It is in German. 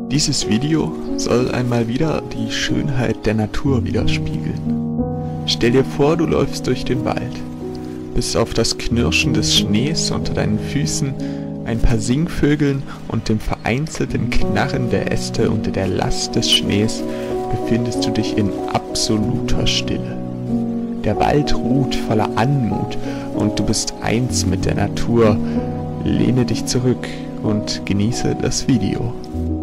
Dieses Video soll einmal wieder die Schönheit der Natur widerspiegeln. Stell dir vor, du läufst durch den Wald. Bis auf das Knirschen des Schnees unter deinen Füßen, ein paar Singvögeln und dem vereinzelten Knarren der Äste unter der Last des Schnees befindest du dich in absoluter Stille. Der Wald ruht voller Anmut und du bist eins mit der Natur. Lehne dich zurück und genieße das Video.